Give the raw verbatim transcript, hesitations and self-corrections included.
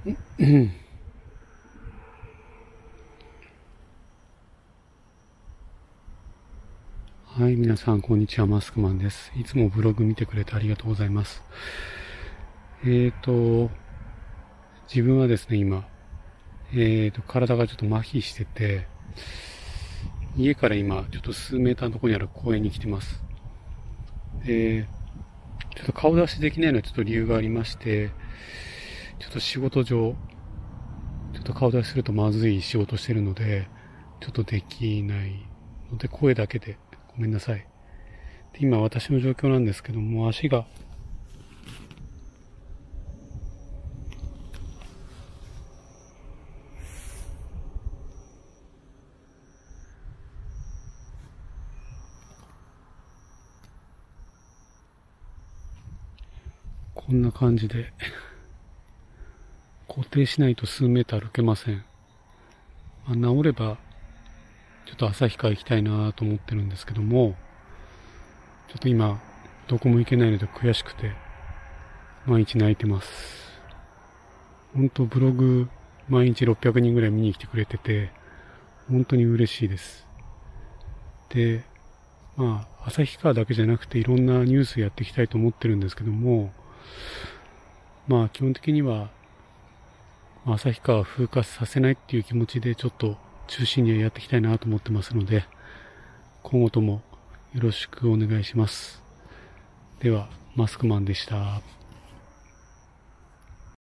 はい、皆さん、こんにちは。マスクマンです。いつもブログ見てくれてありがとうございます。えーと、自分はですね、今、えーと、体がちょっと麻痺してて、家から今、ちょっと数メーターのところにある公園に来てます。で、ちょっと顔出しできないのはちょっと理由がありまして、ちょっと仕事上、ちょっと顔出しするとまずい仕事してるので、ちょっとできないので、声だけでごめんなさい。で今私の状況なんですけども、足が、こんな感じで、固定しないと数メーター歩けません。まあ、治れば、ちょっと旭川行きたいなと思ってるんですけども、ちょっと今、どこも行けないので悔しくて、毎日泣いてます。本当ブログ、毎日ろっぴゃくにんぐらい見に来てくれてて、本当に嬉しいです。で、まあ、旭川だけじゃなくていろんなニュースやっていきたいと思ってるんですけども、まあ基本的には、旭川を風化させないっていう気持ちでちょっと中心にやっていきたいなと思ってますので、今後ともよろしくお願いします。では、マスクマンでした。